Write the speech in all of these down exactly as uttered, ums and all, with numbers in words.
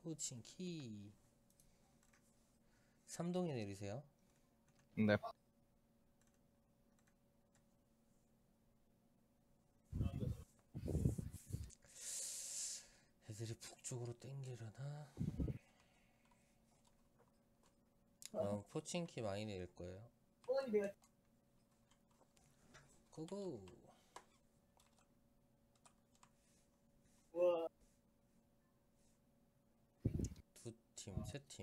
포칭키 삼동에 내리세요. 네. 애들이 북쪽으로 땡기려나? 어, 포칭키 많이 내릴 거예요. 고고. 두 팀, 세 팀.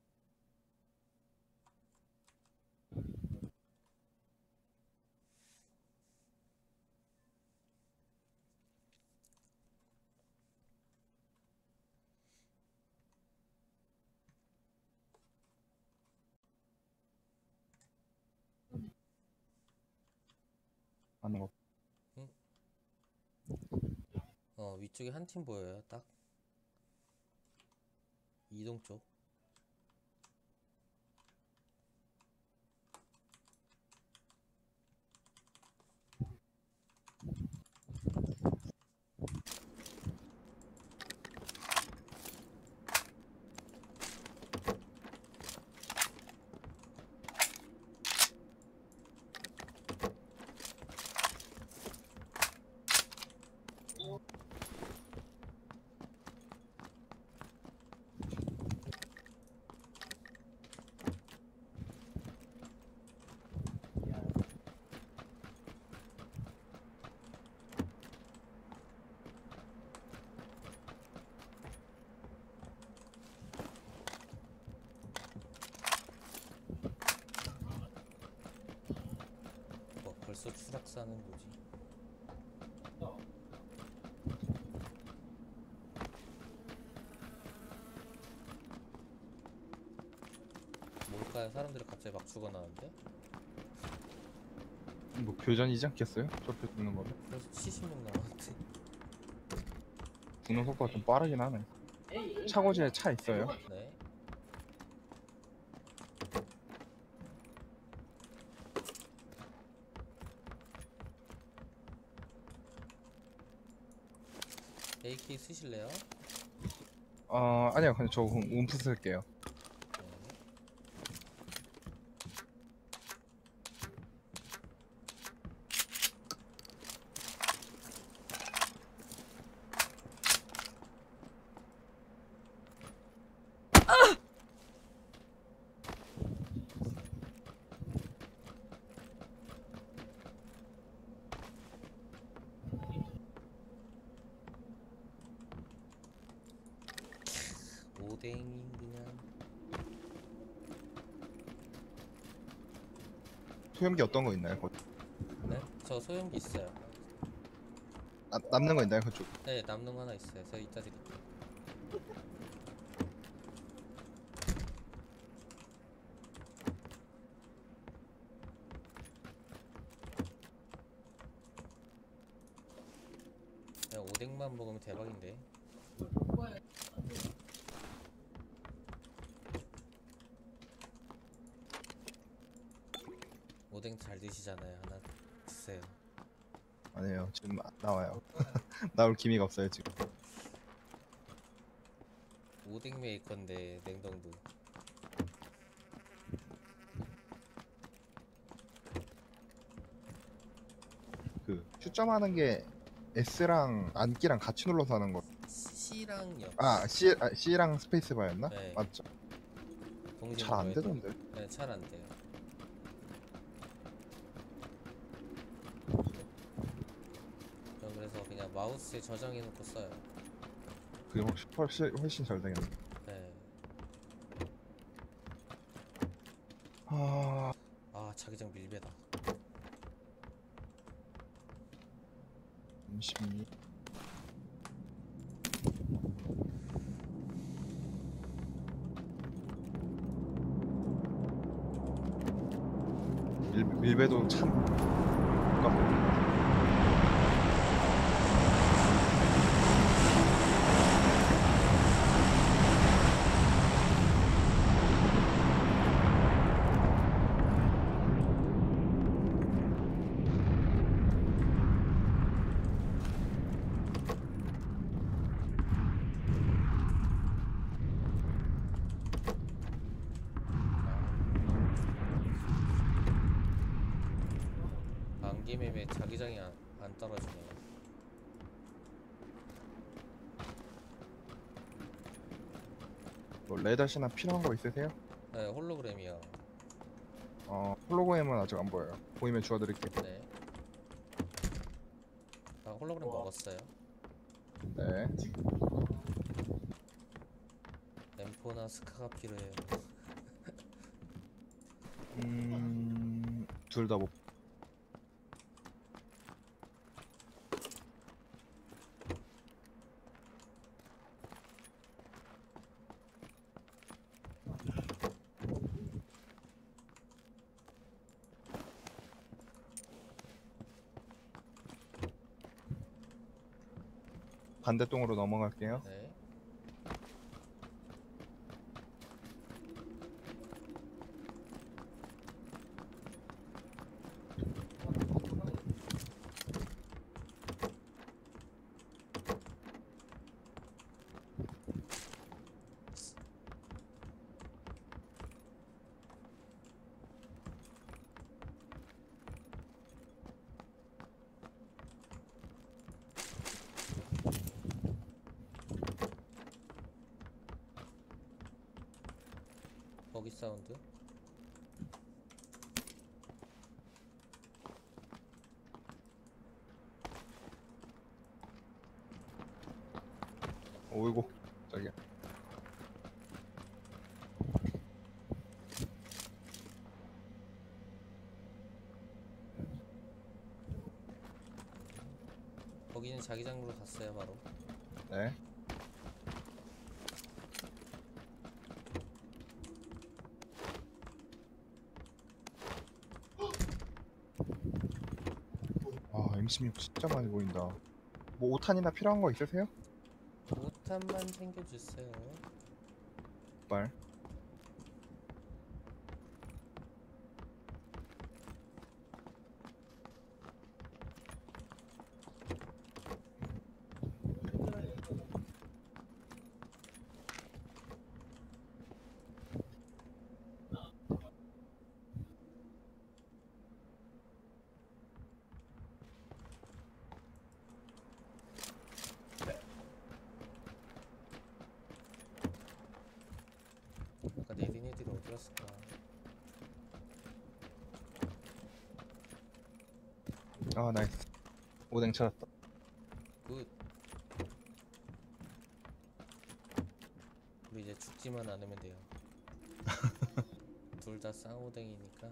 하는 거. 응? 어, 위쪽에 한 팀 보여요. 딱 이동 쪽. 뭐 벌써 추락사는 뭐지? 뭘까요? 사람들이 갑자기 막 죽어나는데? 뭐 교전이지 않겠어요? 저렇게 죽는 거는. 벌써 칠십 명 남았대. 죽는 속도가 좀 빠르긴 하네. 차고지에 차 있어요? 네. 에이케이 쓰실래요? 어 아니요, 그냥 저 움프 쓸게요. 네. 오뎅이 그냥. 소염기 어떤 거 있나요? 거기? 네? 저 소형기 있어요. 나, 남는 거 있나요? 그쪽? 네, 남는 거 하나 있어요. 저 이따 드릴게요. 그냥 오뎅만 먹으면 대박인데. 오뎅 잘 드시잖아요. 하나 드세요. 아니에요, 지금 안 나와요. 나올 기미가 없어요 지금. 오뎅 메이커인데 냉동도. 그 추점하는 게 S랑 안기랑 같이 눌러서 하는 거. C랑요. 아, C, 아 C랑 스페이스바였나? 네. 맞죠? 동시에 잘 안 눌러야 돼요. 되던데. 네, 잘 안 돼요. 저 그래서 그냥 마우스에 저장해놓고 써요. 그게 훨씬 훨씬, 훨씬 잘 되겠네. 네. 아, 아, 자기장 밀배다. 잠시만요. 밀, 밀배도 참 아깝네. 안 떨어지네요. 뭐 레닷이나 필요한 거 있으세요? 네, 홀로그램이요. 어 홀로그램은 아직 안 보여요. 보이면 주워드릴게요. 네. 아, 홀로그램 먹었어요. 네. 엠포나 스카가 필요해요. 음... 둘 다 못. 반대쪽으로 넘어갈게요. 네. 버기 사운드. 오이고 저기. 버기는 자기장으로 갔어요 바로. 네. 아 엠십육 진짜 많이 보인다. 뭐 오탄이나 필요한 거 있으세요? 오탄만 챙겨주세요. 발. 아까 내린 애들이 어디 갔을까? 아 나이스. 오뎅 찾았다. 굿. 우리 이제 죽지만 않으면 돼요. 둘 다 쌍오뎅이니까.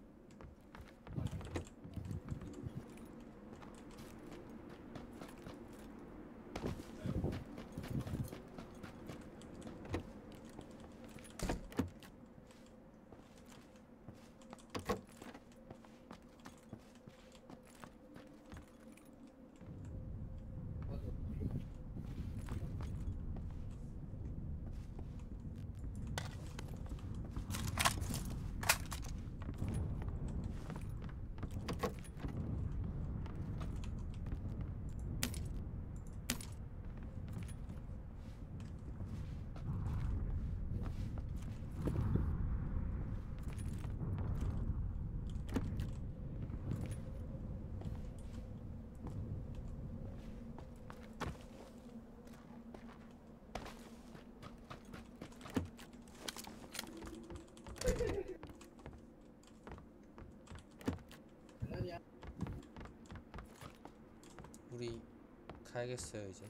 우리 가야겠어요 이제.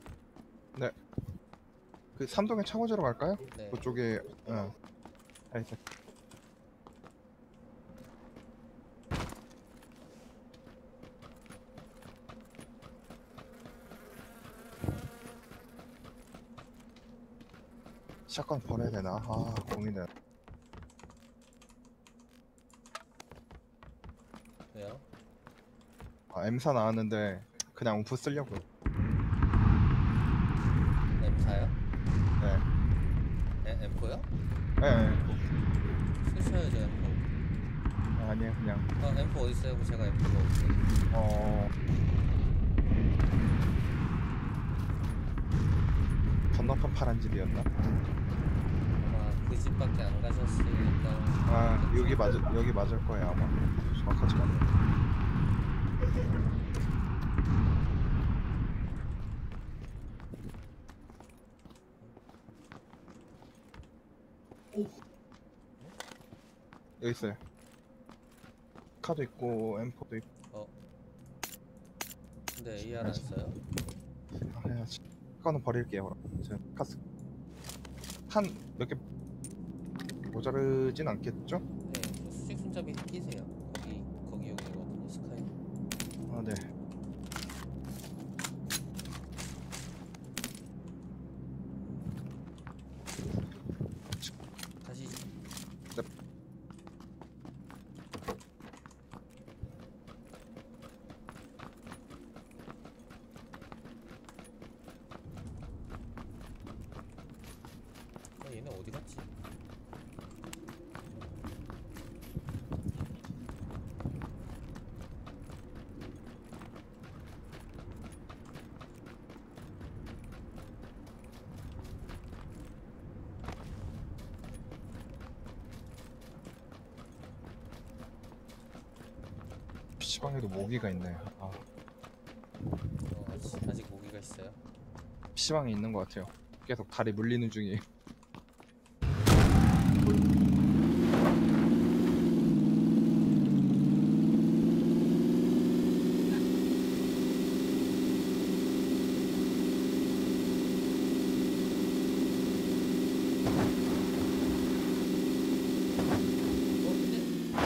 그 삼동에 차고지로 갈까요? 네. 그쪽에 어. 알겠어. 샷건 버려야 되나? 아 고민돼. 왜요? 아 엠사 나왔는데 그냥 움프 쓰려고. 엠사요? 네. 에, 엠포요? 네. 쓰셔야죠 엠포. 아니에요 그냥. 어 엠포 어딨어요? 그럼 제가 엠포가 없어요. 어 건너편 파란 집이었나? 아마 그 집밖에 안 가셨으니까. 아 여기 맞을 여기 맞을 거예요 아마. 정확하지 않아요. 여기 있어요. 카도 있고 엠포도 있고. 어. 근데 에이알 안 써요? 아, 해야지. 그거는 버릴게요. 그럼. 저 카스 한 몇 개 모자르진 않겠죠? 네. 그 수직 손잡이 끼세요. 거기 거기 여기거든요. 스카이. 아 네. 가시죠. 네. 어, 얘네 어디 갔지? 피시방에도 모기가 있네. 아, 어, 아직, 아직 모기가 있어요. 피시방에 있는 것 같아요. 계속 다리 물리는 중이에요. 어, 근데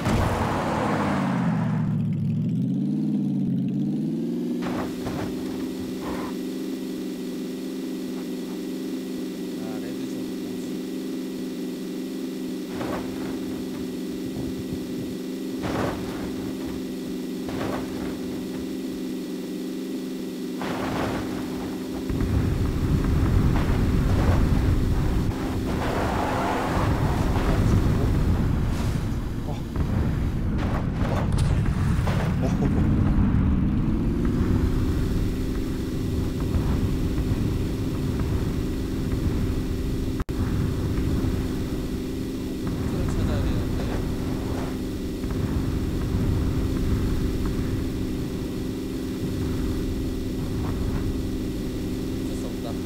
아, 레드존 뭐지? 힌트를 찾아야 되는데. 어쩔 수 없다.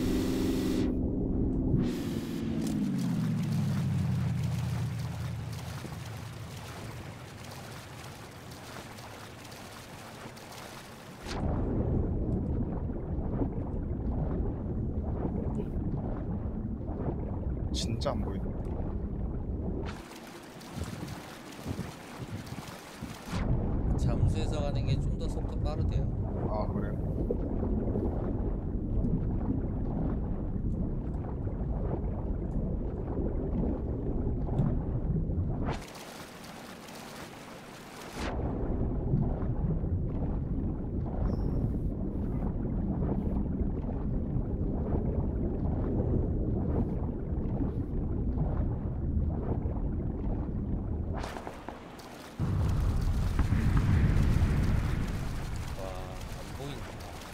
진짜 안 보이네. 잠수해서 가는 게 좀 더 속도 빠르대요. 아 그래요? 와, 안 보인다.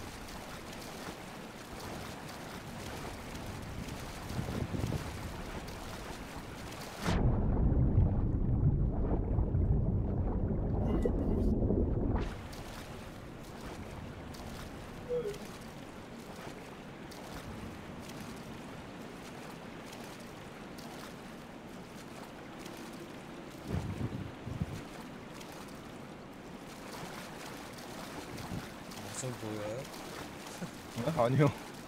무슨 보여요? 네? 아니요.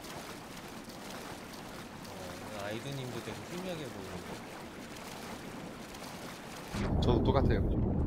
어, 아이드님도 되게 희미하게 보이는데. 저도 똑같아요.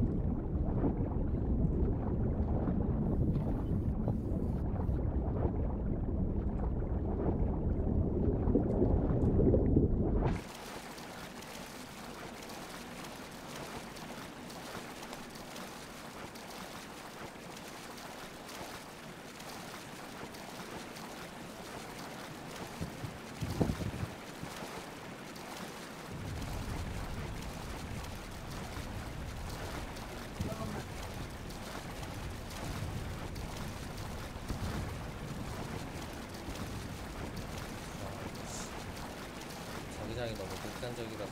자기장이 너무 극단적이라서.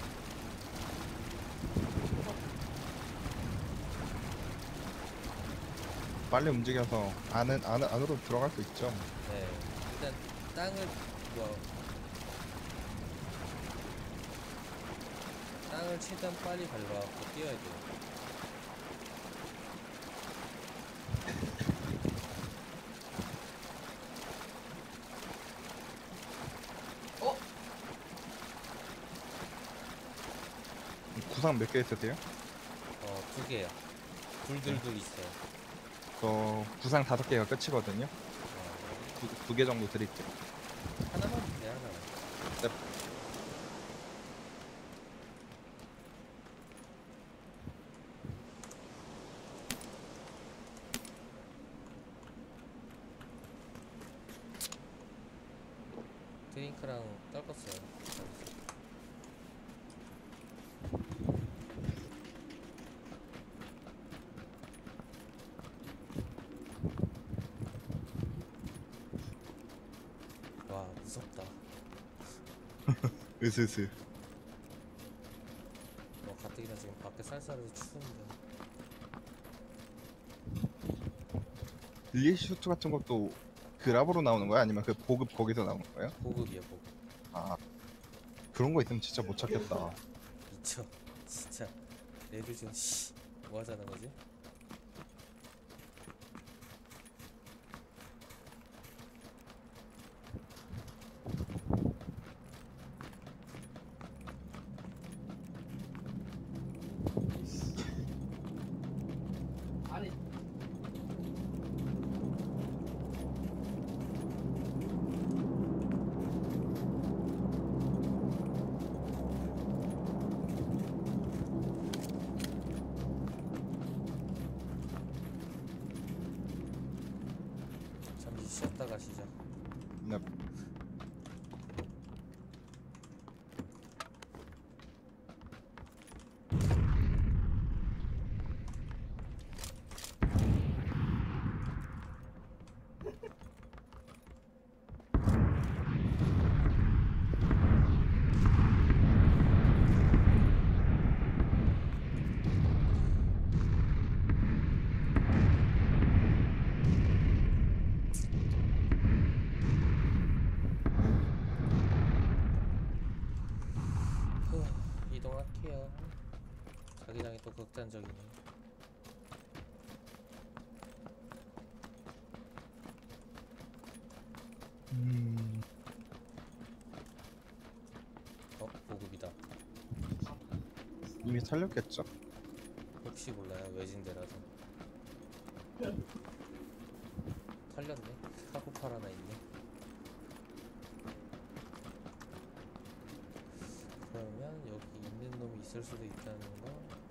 빨리 움직여서 안은 안, 안으로 들어갈 수 있죠. 네, 일단 땅을 뭐 땅을 최대한 빨리 밟아갖고 뛰어야 돼요. 구상 몇 개 있으세요? 어, 두 개야. 둘둘둘 있어요. 저 구상 다섯 개가 끝이거든요. 어, 두 개 정도 드릴게요. 하나만 돼, 하나만. 네. 드링크랑 떨궜어요. 와, 무섭다. 으스스. 뭐 가뜩이나 지금 밖에 쌀쌀해서 추운데. 릴리시 슈트 같은 것도 그랍으로 나오는 거야? 아니면 그 보급 거기서 나오는 거예요? 보급이야, 보급. 아, 그런 거 있으면 진짜 못 찾겠다. 미쳐. 진짜. 애들 지금 씨, 뭐 하자는 거지? 잠시 쉬었다 가시죠. 네. 후, 이동할게요. 자기장이 또 극단적이네. 음, 어, 보급이다. 이미 살렸겠죠? 혹시 몰라요, 외진데라서. 털렸네. 카고팔 하나 있네. 그러면 여기 있는 놈이 있을 수도 있다는 거.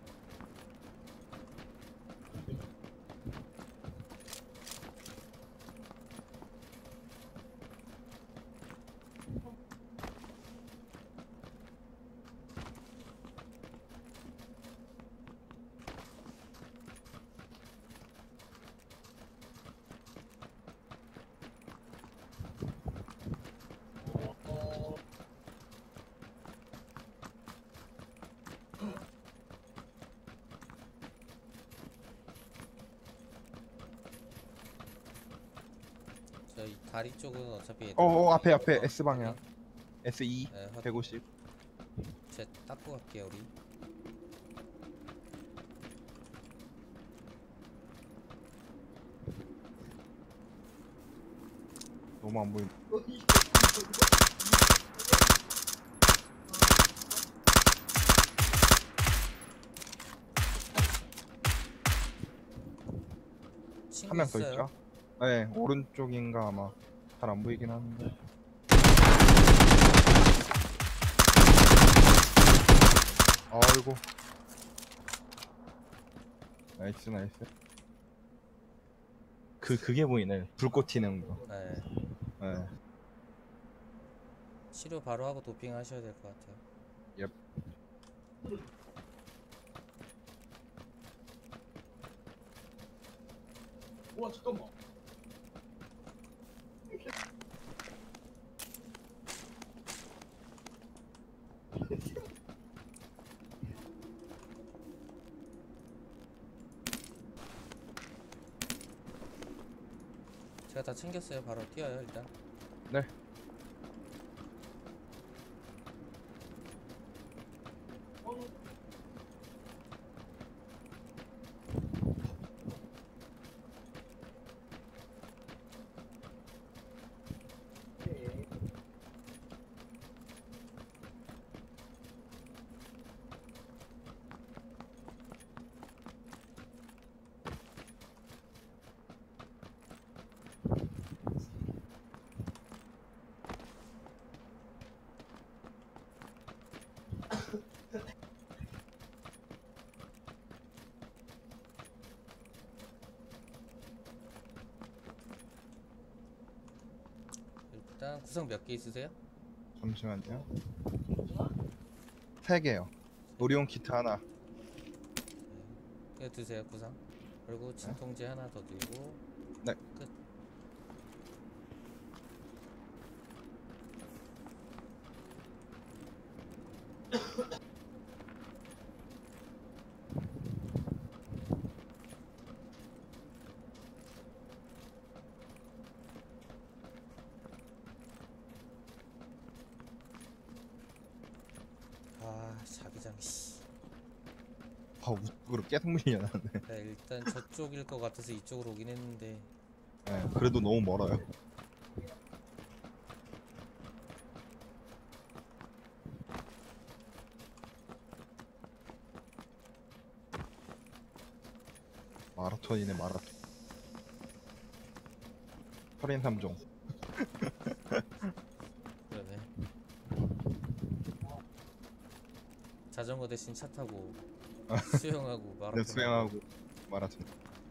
저희 다리 쪽은 어차피 어, 어 앞에 앞에 S 방향. 에스 이 네, 확- 백오십. 제 닦고 갈게요 우리. 너무 안 보인다. 친구 한 명 더 있어요? 있죠? 네, 오른쪽인가 아마. 잘 안 보이긴 하는데. 아이고. 나이스 나이스. 그 그게 보이네. 불꽃 튀는 거. 네. 네. 치료 바로 하고 도핑 하셔야 될 것 같아요. 옙. 와 잠깐만. 제가 다 챙겼어요. 바로 뛰어요 일단. 네. 어, 일단 구상 몇 개 있으세요? 잠시만요. 세 개요. 오리온 키트 하나. 네. 이거 드세요 구상. 그리고 진통제 하나 더 들고. 네. 끝. 아 자기장 씨. 아, 우측으로 계속 밀려나네. 네, 일단 저쪽일 것 같아서 이쪽으로 오긴 했는데 네, 그래도 너무 멀어요. 마라톤이네 마라톤. 철인 삼 종. 그러네. 자전거 대신 차 타고 수영하고 마라톤. 네, 수영하고 마라톤.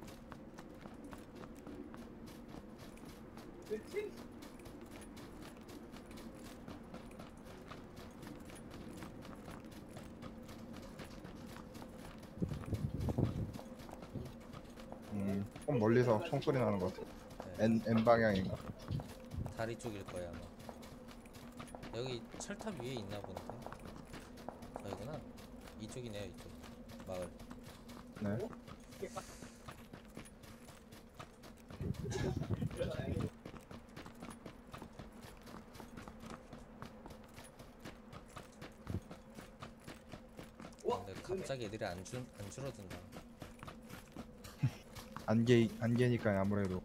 음, 좀 멀리서 총소리 나는 것 같아. 네, N, N 방향인가? 다리 쪽일 거야 아마. 여기 철탑 위에 있나 본데. 저기구나. 이쪽이네요 이쪽. 마을. 네. 근데 갑자기 애들이 안, 줄, 안 줄어든다. 안개 안개니까 아무래도.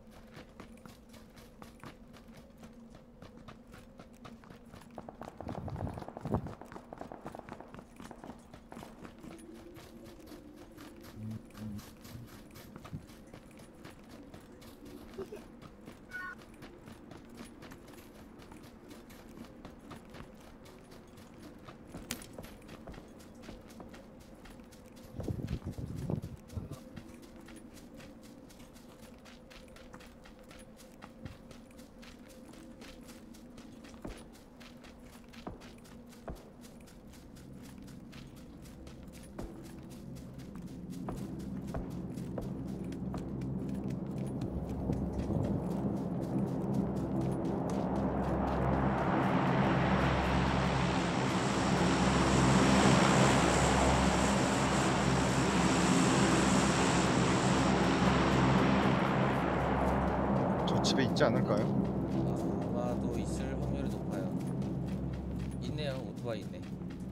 저 집에 있지 않을까요? 아마도 있을 확률이 높아요. 있네요. 오토바이 있네.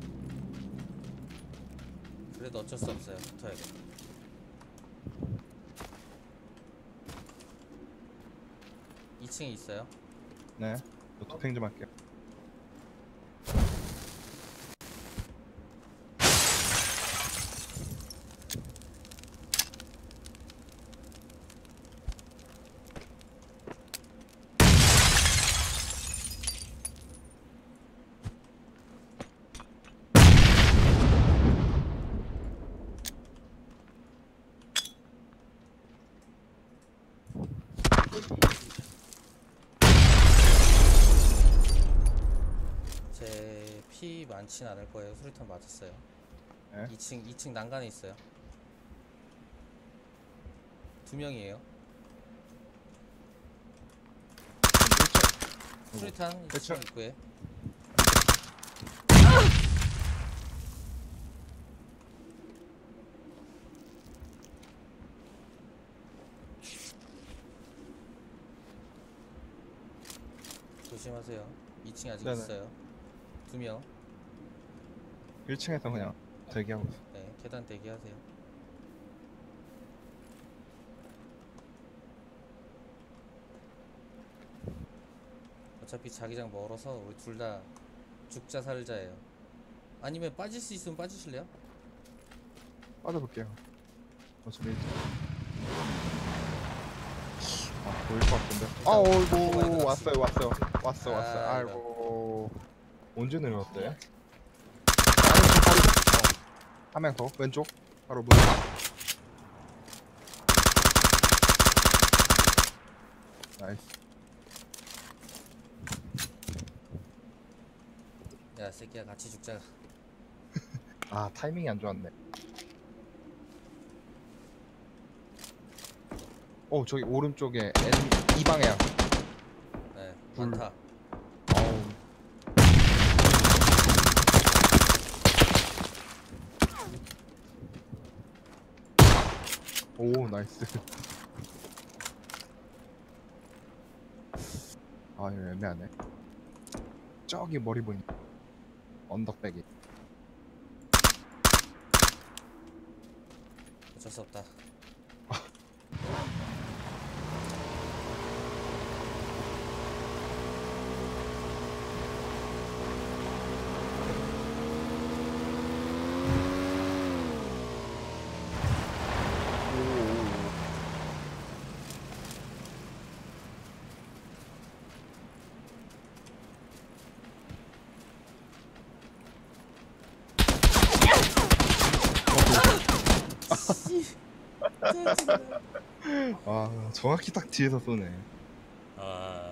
그래도 어쩔 수 없어요. 붙어야겠다. 이 층에 있어요. 네. 저 도핑 좀 할게요. 제 피 많진 않을 거예요. 수류탄 맞았어요. 네. 이 층 이 층 난간에 있어요. 두 명이에요. 수류탄 이 층 그쵸. 입구에. 조심하세요. 이 층에 아직 네네. 있어요. 두 명. 일 층에서 그냥 대기하고 있어. 네, 계단 대기하세요. 어차피 자기장 멀어서 우리 둘 다 죽자 살자예요. 아니면 빠질 수 있으면 빠지실래요? 빠져볼게요. 어차피 이제 아 보일 것 같은데. 아 어이구 왔어요 왔어요 왔어 아, 왔어. 이런. 아이고 언제 내려왔대? 한 명 더 왼쪽 바로 문. 나이스. 죽자 새끼야 같이 죽자. 아 타이밍이 안 좋았네. 어 저기 오른쪽에 N 이 방향. 네 불. 많다. 어우. 오 나이스. 아 이거 애매하네. 저기 머리 보니 언덕배기. 어쩔 수 없다. 아 정확히 딱 뒤에서 쏘네. 아